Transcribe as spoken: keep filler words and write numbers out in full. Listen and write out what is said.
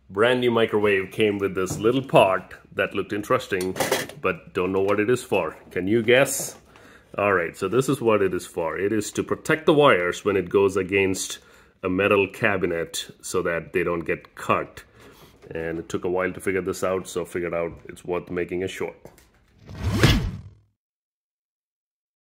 Brand new microwave came with this little pot that looked interesting, but don't know what it is for. Can you guess? All right, so this is what it is for. It is to protect the wires when it goes against a metal cabinet so that they don't get cut. And it took a while to figure this out, so figured out it's worth making a short.